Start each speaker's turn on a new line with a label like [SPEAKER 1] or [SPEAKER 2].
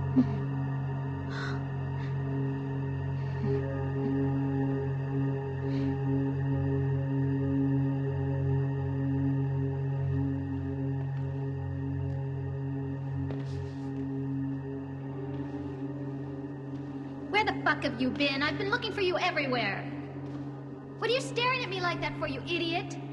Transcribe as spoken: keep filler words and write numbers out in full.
[SPEAKER 1] Where the fuck have you been? I've been looking for you everywhere. What are you staring at me like that for, you idiot?